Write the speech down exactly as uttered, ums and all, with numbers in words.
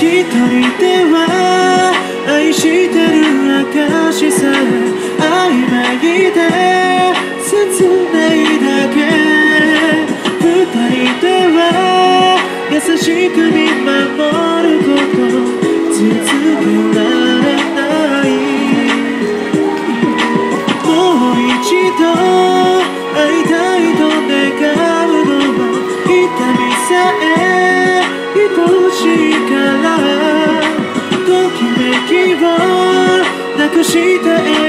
一人では愛してる証さ曖昧で切ないだけ二人では優しく見守ること続けられないもう一度会いたいと願うのは痛みさえ愛しいからときめきをなくした